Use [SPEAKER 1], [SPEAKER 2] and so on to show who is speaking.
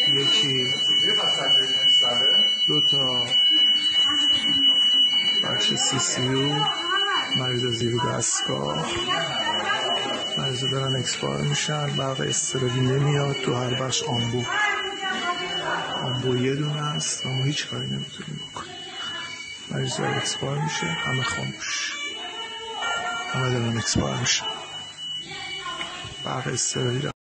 [SPEAKER 1] یکی 2 تا بخش CCU، مریض زیر دستگاه، مریض دارن اکسپایر میشن، برق استرابی نمیاد تو هر بخش. آمبو یه دونه است و ما هیچ کاری نمیتونیم بکنیم. مریض داره اکسپایر میشه، همه خاموش، همه دارن اکسپایر میشن، برق استرابی